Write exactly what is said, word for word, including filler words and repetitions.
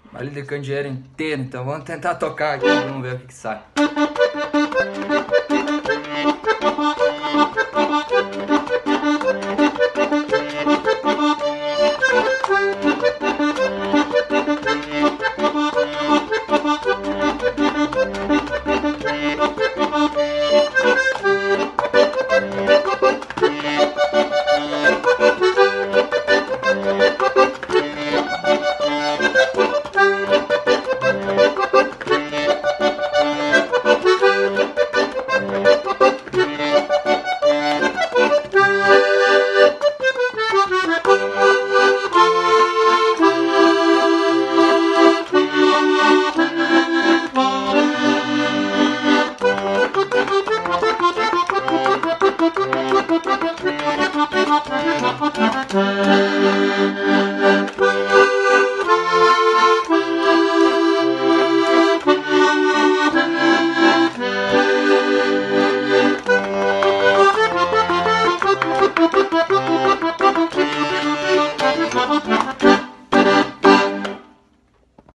Baile de candeeiro inteiro, então vamos tentar tocar aqui, vamos ver o que, que sai.